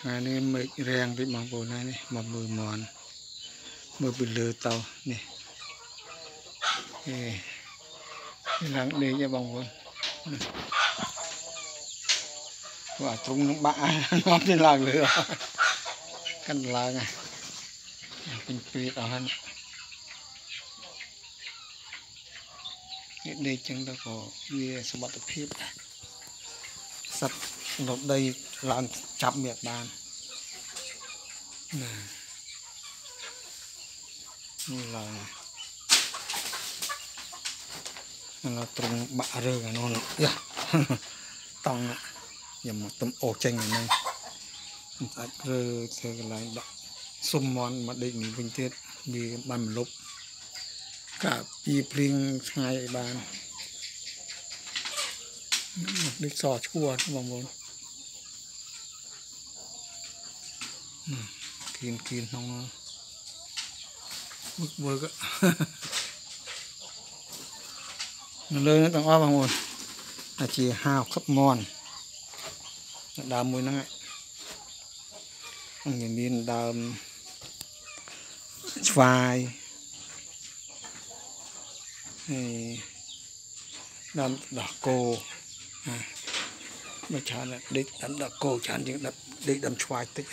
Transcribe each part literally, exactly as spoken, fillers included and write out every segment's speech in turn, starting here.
ngày nay mấy rèn với bằng bộ này này mà mười mòn mười bị lừa tàu nè lắng đi cho bằng bộ và tung nó bạ nó trên làng lửa căn làng này mình phi ở hơn đây chẳng đâu có vì sự bắt tập hiệp sắp nộp đây làm chậm miệt bàn như là nó tung bạ rơi cả nó nữa tông ạ nhằm một tấm ổ chanh này này rơi theo cái lại đọc xung mòn mà định mình vinh tiết vì bàn lúc cả y pling hai bàn đi sò chua chứ bằng bốn kín kín không bức bức lên nó tặng oa bằng một là chỉ hào khắp mòn đào mùi năng ấy ông nhìn nhìn đào vài đâm đỏ cô mà chả là đích đâm đỏ cô chả những đâm đích đâm xoài tích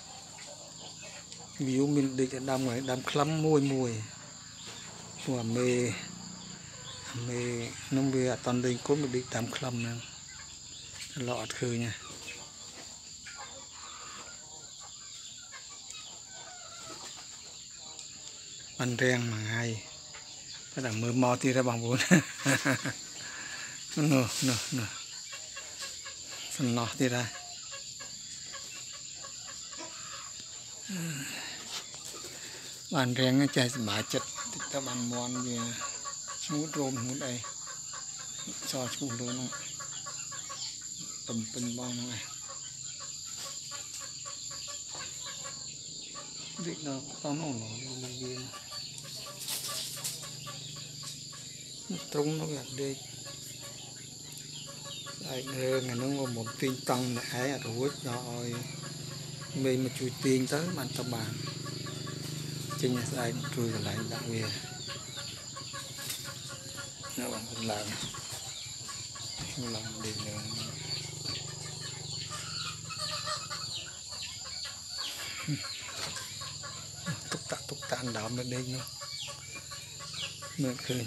ví dụ mình đích đâm ngoài đâm khắm môi mùi của mê mê nông bia toàn đình có một đích đâm khắm nè lọt khơi nha ăn rèn mà hay cái là mưa mò thì ra bằng bốn nè nè nè phần nọ thì ra bàn rèn nó chạy bả chật ta bàn mòn vì smooth rôm smooth đây cho chú lớn không tầm pin bao này định đâu có nó nổi lên viên trung nó gạt đi lại ngày nó có một tin tăng là ấy rồi rồi mình mà chui tiền tới bàn tập bàn trên nhà sai chui lại đặc biệt nó bằng một lần một lần đi nữa túc tạ túc tạ ăn đám được đây nữa mưa khơi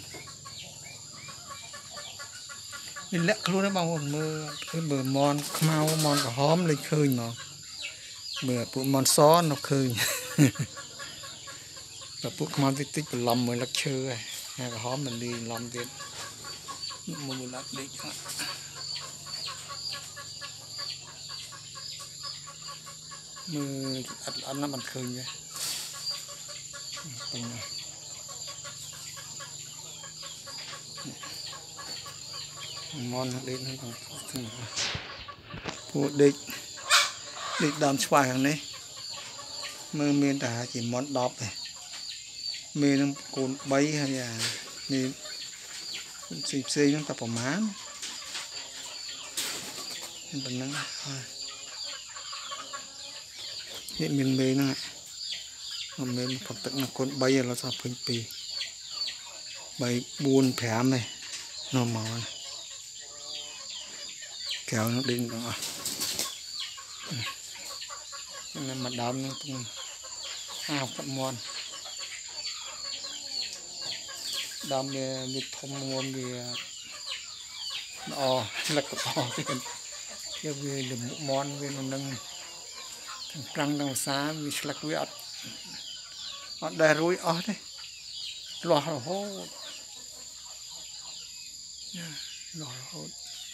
mình lẽ luôn đó bao mưa cái bờ mòn mau mòn cả hóm lên khơi mà bờ phụ mòn xó nó khơi và phụ mòn tích tích lầm mới lắc chơi hay cả hóm mình đi lầm tiền mua một lát đi mưa ăn ăn nó bằng khơi nhé ngon đến nó còn phụ địch địch đòn xoài hàng này mưa miền ta chỉ món đọp này miền nó cồn bay hay là miền xì xì nó tập vào má bên nó hiện miền miền nó mà miền phẩm tận là cồn bay là sao phình pì bay buồn phèm này nó màu này kéo nó đi rồi nên mà đám nó cũng ao cận mòn đám về bị thông môn vì o là có cái cái về làm mũ mòn về nó nâng răng đằng xa vì sạc viết ở đây rồi ở đây lò hốt lò hốt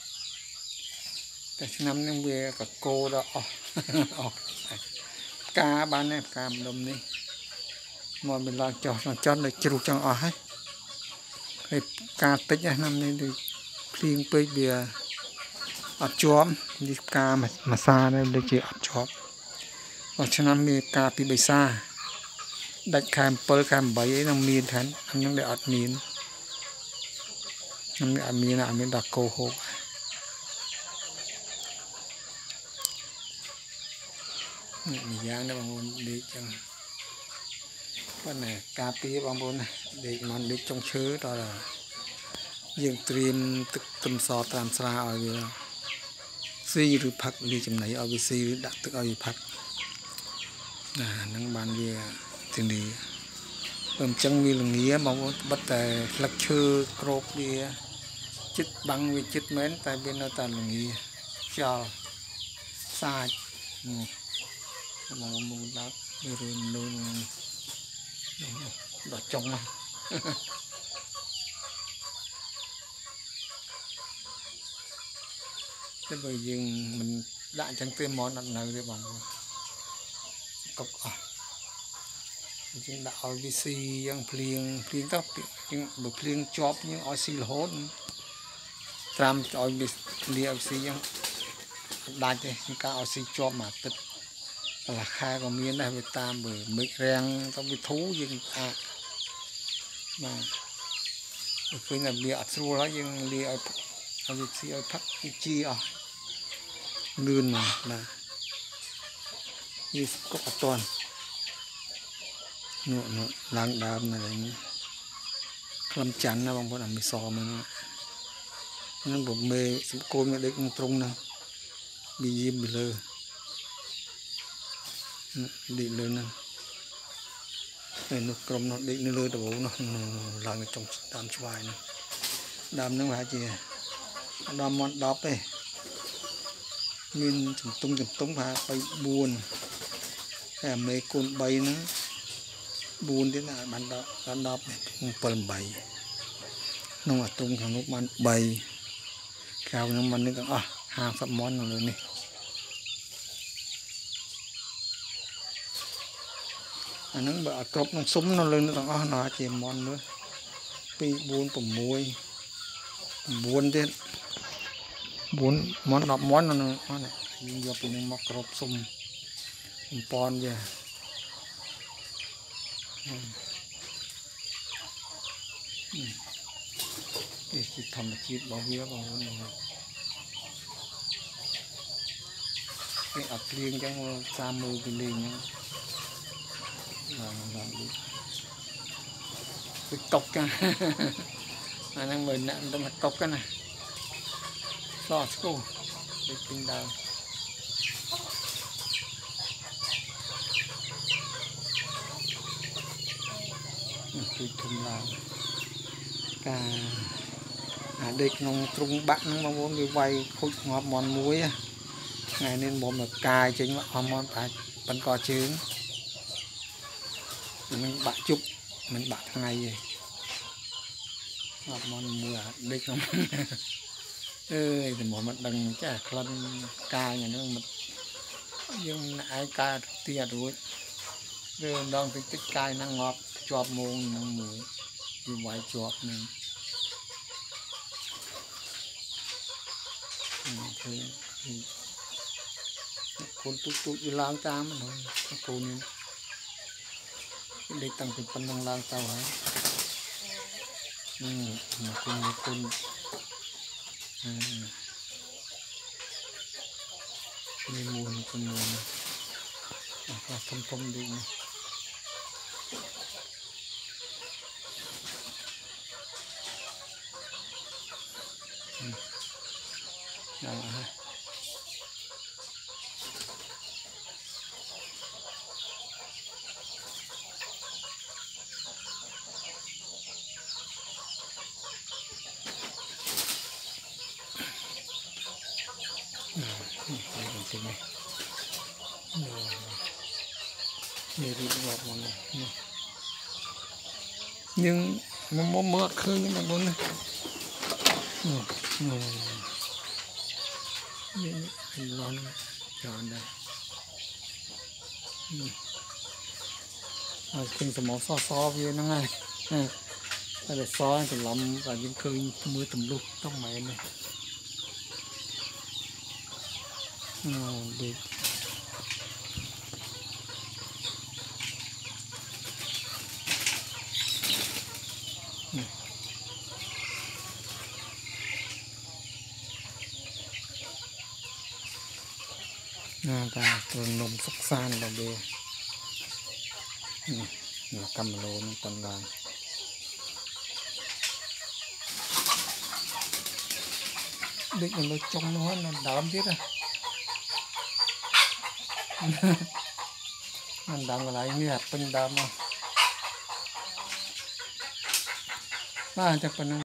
แต่น้ำยังเบียกับโกดออกออกกาบ้านเนี่ยกามดมนี่มันเป็นลางจอดจอดเลยจุกจังออกให้ไอ้กาติดน้ำนี่ดิพลิงไปเบียอัดจอมดิกามามาซาเนี่ยเลยจีอัดจอมเพราะฉะนั้นมีกาปีใบซาดัดแคมเปิลแคมใบน้ำมีนแทนอันยังได้อัดมีนน้ำมีอัดมีนอ่ะมีดักโกโฮ mình giang đó bằng môn đi chẳng con này cà phê bằng môn này để món đi trong chứa đó là dương stream tức tâm so tam sa ở vì si rư phật đi chấm này ở vì si đặt tức ở vì phật là năng bàn về tiền đi bơm chân mi là nghĩa mong bắt tại lắc chư crop đi chích băng với chích mến tại bên nó toàn là nghĩa cho sai mong mong đó rồi luôn đó trong này thế bây giờ mình đã chẳng tên món ăn nào để bằng cọc à chúng đã ở vê xê yang plieng plieng tóc nhưng bởi plieng chop nhưng ở xì hốt tram ở vê xê yang đại thế nhưng cả ở xì chop mà tức là khai còn miếng này về tam bởi mấy rèn trong cái thú nhưng à mà khi là bịa xua đó nhưng bịa ở vê xê ở thắt chi à lươn mà là như có toàn nụ nụ lang đam này đấy làm chắn là bằng bọn làm mì sò mình nên bộ mê cô mới đấy cũng trung nào bị diêm bị lơ đi lơ nè này nó cầm nó đi nó lơ đồ nó làm trong đam xoài này đam nó phải gì đam món đóp đây nguyên chủng tung chủng tung phá bay buồn à mấy con bay nó buồn thế nào bạn đó bạn đọc này phần bay nó mà tung thằng lúc bạn bay cao nó mình nó à hàng sắp món rồi này à nó bợ cọp nó súng nó lên nó à nó chỉ món nữa pi buồn cùng muối buồn thế buồn món đọc món nó nó này nhưng giờ mình mọc cọp súng pon vậy để chỉ thầm chỉ bảo vía bảo vốn này cái ập liên trong xa mưa cái liên nhá là làm đi cái cọc cả anh đang mời nạn tâm cọc cái này lo school cái kinh đào tôi thùng làm cả à đây nông trung bạn mong muốn đi vay khối ngọt món muối ngày nên bom là cài chính là món phải vẫn có trứng mình bạn chụp mình bạn ngày gì ngọt món muối à đây không ơi thì món mặt đằng chả khăn cài nhà nó mặt nhưng ai cài tiệt rồi rồi đang tích tích cài năng ngọt chọp mông năng muối đi vay chọp này thì con tụt tụt đi lang tam rồi con để tăng cái phần năng lang tao hả ừ con con này muôn con muôn à thông thông đi đó ha nhưng mà mơ khơi nhưng mà muốn này anh lon chọn đây à kinh tầm máu so so với nó ngay đây là so thì lắm và những khơi mưa tầm lúc trong máy này đi ta nôm sắc san là bê là cầm lô nó tận vàng định là nó trong nó nó đám chết rồi nó đám lại như hạt bên đám mà chắc phần